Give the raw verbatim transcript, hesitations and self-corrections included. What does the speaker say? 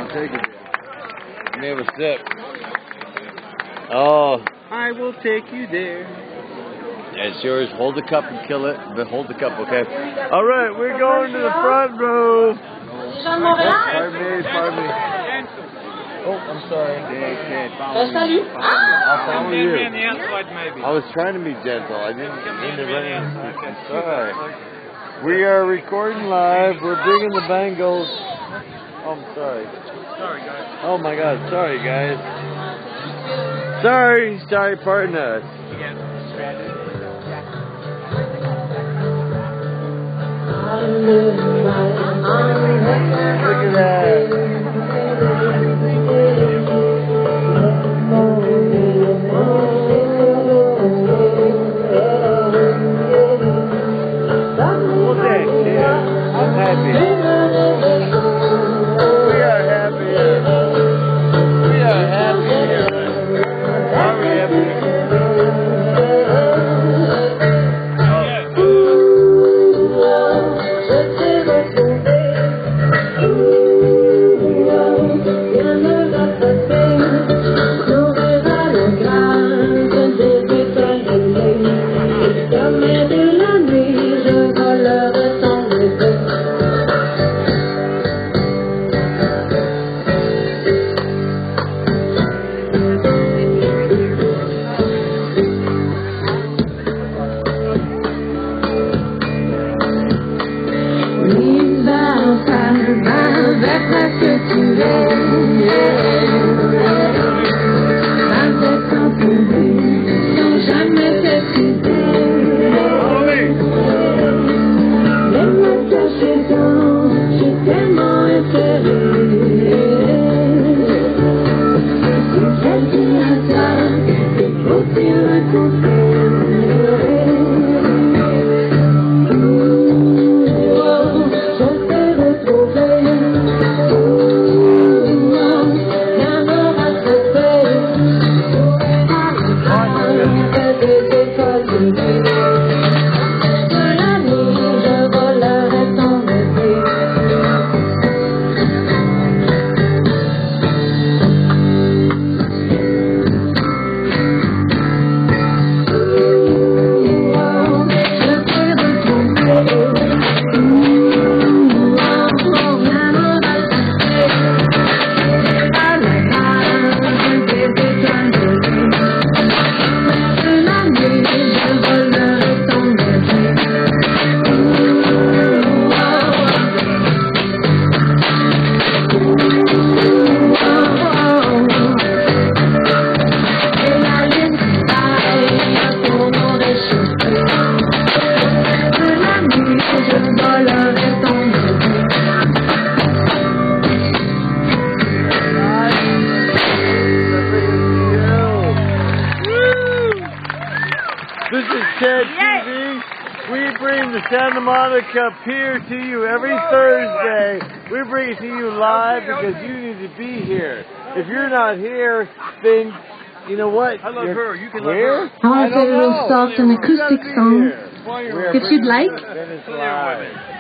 take it. Let me have a sip. Oh. I will take you there. It's yours. Hold the cup and kill it. But hold the cup, okay? All right, we're going to the front row. Pardon me, pardon me. Oh, I'm sorry. I'll follow you. I was trying to be gentle. I didn't mean to run into you. I'm sorry. We are recording live. We're bringing the Bengals. Oh, I'm sorry. Sorry, guys. Oh, my God. Sorry, guys. Sorry. Sorry, pardon us. Look at that. Look at that kid. I'm happy. We are happy here. We are happy here. Are we happy? This is Ted T V. We bring the Santa Monica Pier to you every Thursday. We bring it to you live because you need to be here. If you're not here, then you know what? I love her. You can love Where? her. I want to play a little soft and acoustic song We're if you'd like. Venice Live.